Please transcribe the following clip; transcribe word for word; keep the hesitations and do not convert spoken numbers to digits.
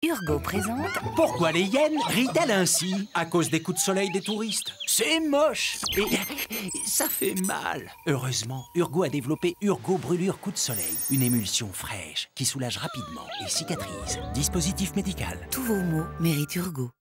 Urgo présente... Pourquoi les hyènes rient-elles ainsi? À cause des coups de soleil des touristes. C'est moche et ça fait mal. Heureusement, Urgo a développé Urgo Brûlure Coup de Soleil, une émulsion fraîche qui soulage rapidement et cicatrise. Dispositif médical. Tous vos maux méritent Urgo.